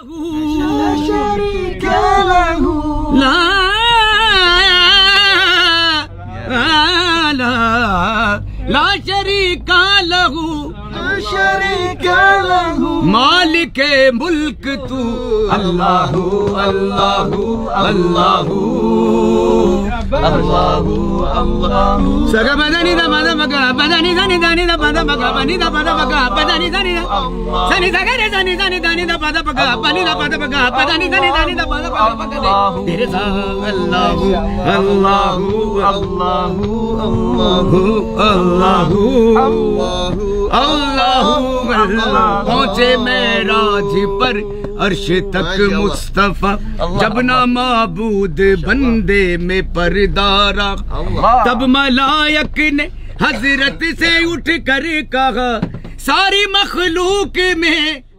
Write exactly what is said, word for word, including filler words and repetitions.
शरीक लहू ला ला ला शरीक लहू शरीक लहू मालिक मुल्क तू अल्लाहू अल्लाहू अल्लाहू अल्लाहू अल्लाहू सगा बदानी दा बदा बगा बदानी दानी दानी दा बदा बगा बनी दा बदा बगा बदानी दानी सनी सगा रे दानी दानी दानी दा बदा बगा बनी दा बदा बगा बदानी दानी दानी दा बदा बगा बगा तेरे सा अल्लाहू अल्लाहू अल्लाहू अल्लाहू अल्लाहू अल्लाहू पहुंचे मेराज पर अर्श तक मुस्तफा जब ना माबूद बंदे में परदारा तब मलायक ने हजरत से उठ कर कहा सारी मखलूक में